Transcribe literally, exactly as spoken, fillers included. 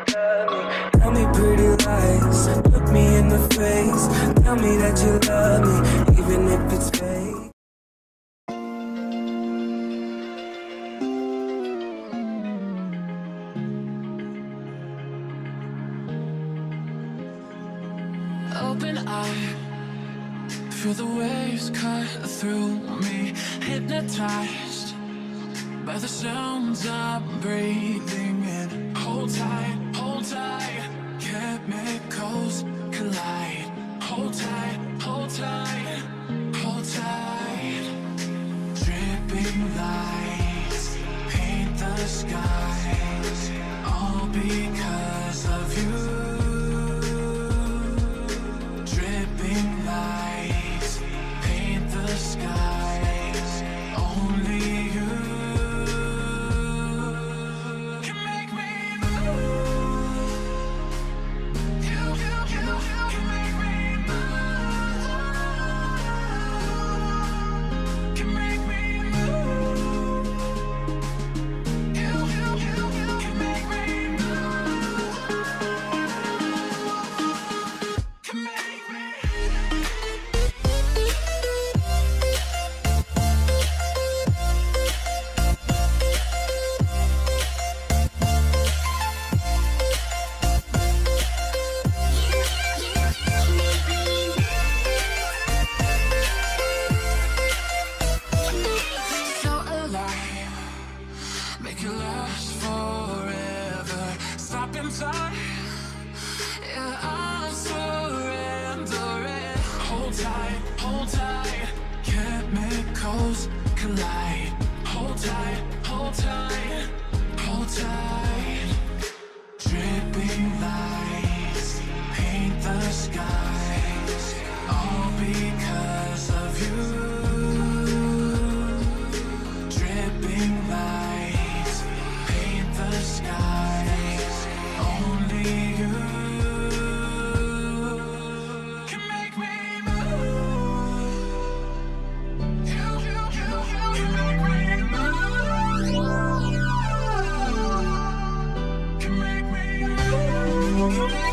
love me. Tell me pretty lies, look me in the face. Tell me that you love me, even if it's fake. Open eye, feel the waves cut through me, hypnotized by the sounds I'm breathing in. Hold tight, hold tight, chemicals collide. Hold tight, hold tight, hold tight. Dripping lights paint the skies, all because of you. Dripping lights paint the skies, only you can make me move. You, you, you, you can make me move. Can make me move. You, you, you, you can make me move. Can make me. So alive, make it last forever. Stop in time, yeah, I'm surrendering. Hold tight, hold tight, chemicals collide. Hold tight, hold tight, hold tight. Dripping lights paint the skies, all because of you. Dripping lights paint the skies, only you can make me move. You, you, you, you can make me move. Can make me move.